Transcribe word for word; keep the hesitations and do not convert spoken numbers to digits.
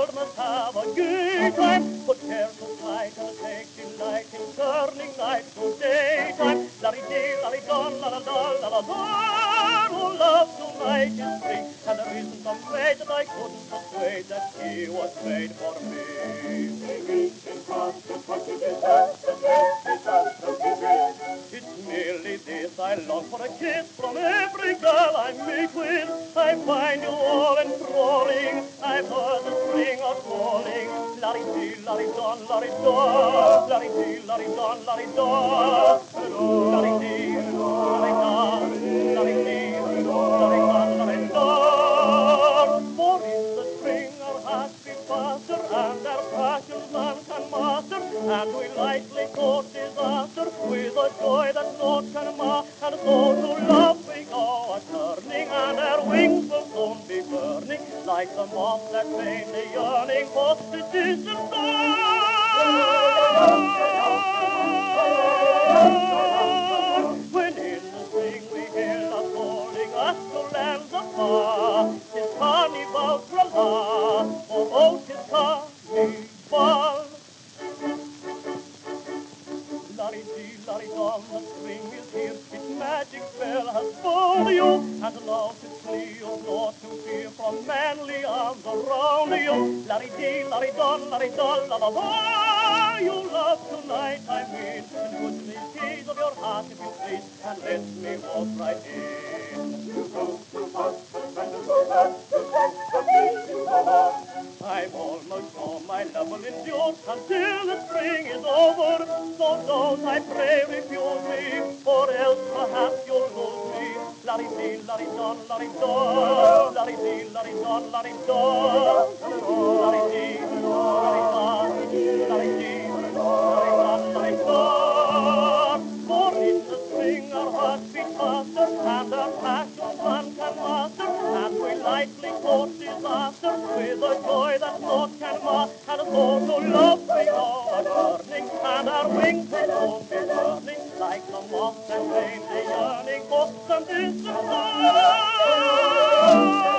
world must have a gay time. Put care to flight and take delight in turning night to daytime. La-di-dee, la-di-don, la-la-la, la-la-la. Oh, love tonight is free, and there isn't a maid that I couldn't persuade that she was made for me. It's merely this, I long for a kiss from every girl I meet with. I find you all enthralling, I've heard the string of falling. La-di-dee, la-di-don, la-di-don, la-di-dee, la-di-don, la-di-don, la-di-dee, la-di-don, la-di-dee, la-di-don, la-di-don. For in the string our hearts beat faster, and our passions none can master, and we lightly court disaster with a joy that naught can mar. And so to love we go a-turning, and our wings will soon be burning, like the moth that vainly yearning for the distant dawn. When in the spring we hear love calling us to lands afar, 'tis carnival, tra-la, oh, oh, 'tis carnival. La-di-dee, la-di-dum, the spring is here, its magic spell has bound you, and love is clear, naught to fear from manly arms around you. La-di-dee, la-di-dum, la-di-dum, la-la-la, you love tonight, I mean, and put the keys of your heart if you please, and let me walk right in. I've almost known my love will endure until the spring is over. So don't, I pray, refuse me, or else perhaps you'll lose me. La-di-dee, la-di-don, la-di-don, la-di-dee, la-di-don, la-di-don, la-di-dee, la-di-don, la-di-dee, la-di-don, la-di-don. For in the spring our hearts beat faster, and our passions none can master, and we lightly court disaster with a joy that naught can mar. And so to love we go a-turning, and our wings will soon be burning, like the moth that vainly yearning for some distant star.